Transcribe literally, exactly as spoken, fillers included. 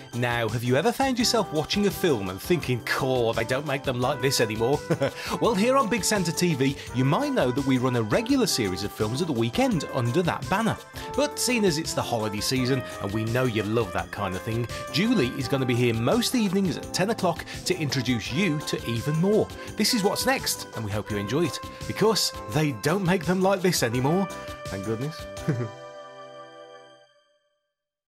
Now, have you ever found yourself watching a film and thinking, "Core, they don't make them like this anymore"? Well, here on Big Centre T V, you might know that we run a regular series of films at the weekend under that banner. But seeing as it's the holiday season, and we know you love that kind of thing, Julie is going to be here most evenings at ten o'clock to introduce you to even more. This is what's next, and we hope you enjoy it, because they don't make them like this anymore. Thank goodness.